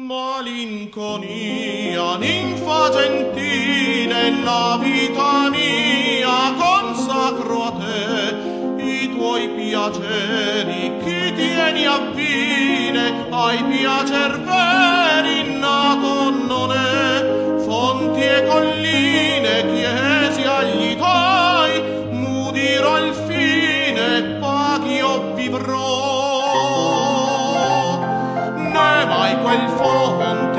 Malinconia, ninfa gentile, la vita mia consacro a te, i tuoi piaceri, chi tieni a fine, ai piacer veri nato non è, fonti e colline chiesi agli tuoi, m'udirò al fine, paghi o vivrò. Mai quel fondo